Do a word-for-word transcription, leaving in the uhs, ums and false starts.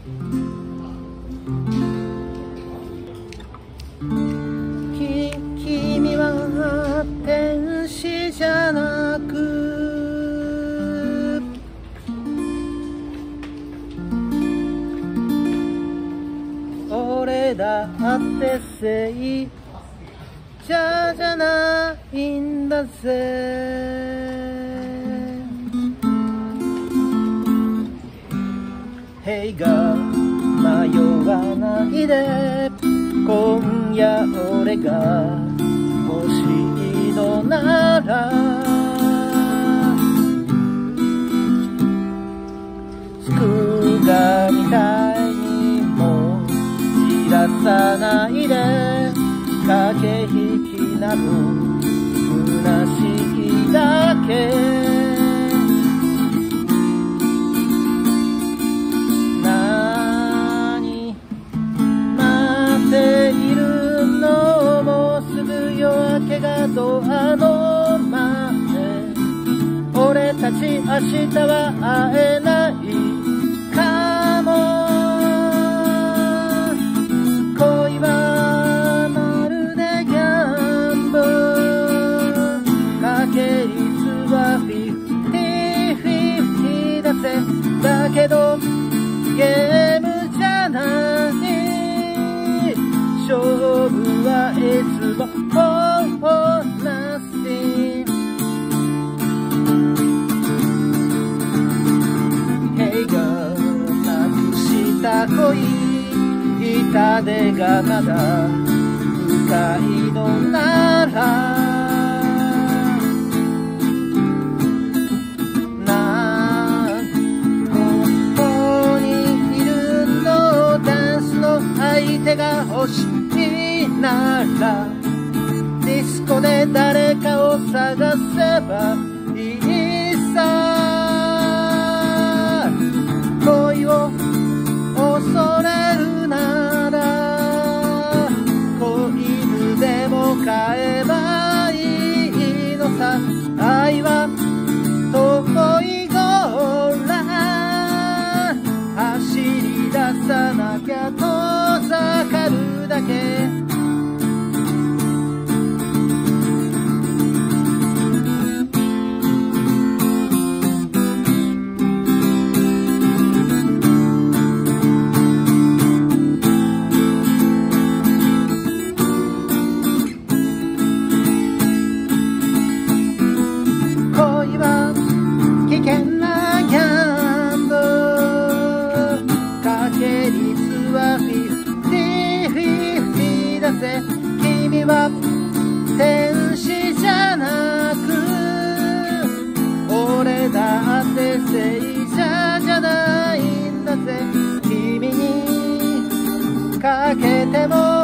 き君は天使じゃなく俺だって正者じゃないんだぜ。Hey girl 迷わないで今夜俺が欲しいのならつくがみたいにも散らさないで駆け引きなど虚しいだけドアの前俺たち明日は会えないかも恋はまるでギャンブルかけ率はフィフティフィフティだぜだけどゲームじゃない勝負はいつも恋痛手がまだ深いのならなんここにいるのダンスの相手が欲しいならディスコで誰かを探せばいいさ恋を恐れるなら子犬でも飼えばいいのさ愛は遠いゴーラ走り出さなきゃ遠ざかるだけ君は天使じゃなく俺だって正者じゃないんだぜ君にかけても